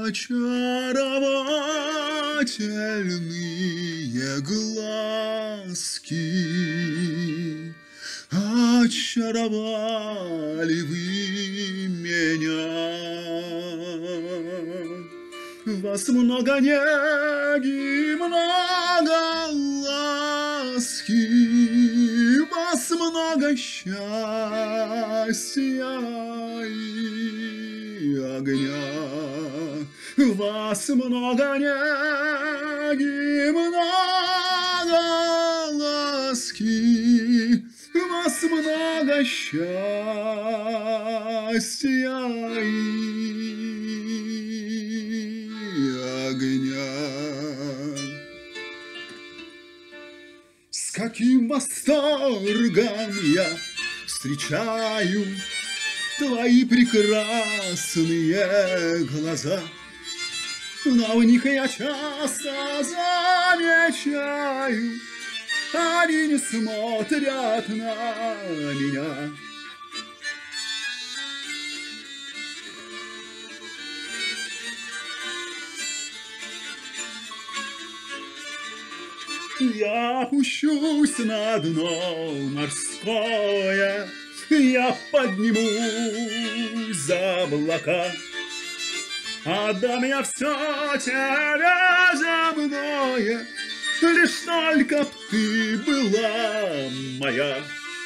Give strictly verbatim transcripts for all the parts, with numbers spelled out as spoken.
очаровательные глазки, очаровали вы меня. Вас много неги, много ласки, вас много счастья и огня. Вас много неги, много ласки, вас много счастья и огня. С каким восторгом я встречаю твои прекрасные глаза, но в них я часто замечаю, они не смотрят на меня. Я опущусь на дно морское, я поднимусь за облака, отдам я все тебе земное, лишь только б ты была моя.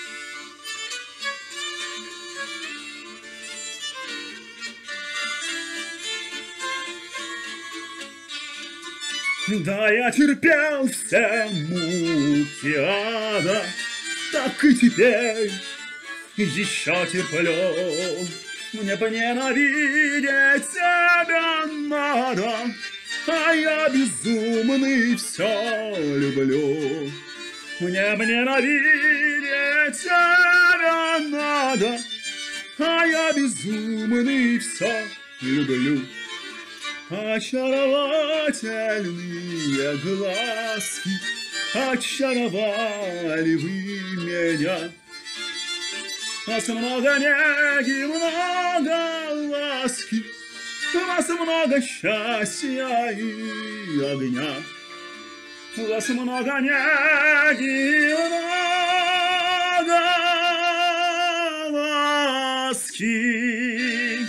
Да, я терпел все муки ада, так и теперь еще терплю. Мне бы ненавидеть тебя надо, а я безумный все люблю. Мне бы ненавидеть тебя надо, а я безумный все люблю. Очаровательные глазки, очаровали вы меня. Вас много неги, много ласки, вас много счастья и огня. Вас много неги, много ласки,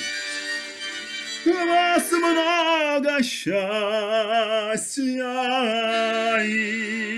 вас много счастья и